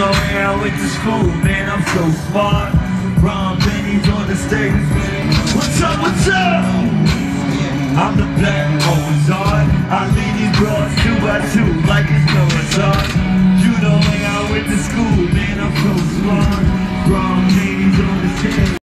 know where I went to school, man, I'm so smart. Ron Benny's on the stage. What's up, what's up? I'm the black Mozart. I lead these bros 2 by 2 like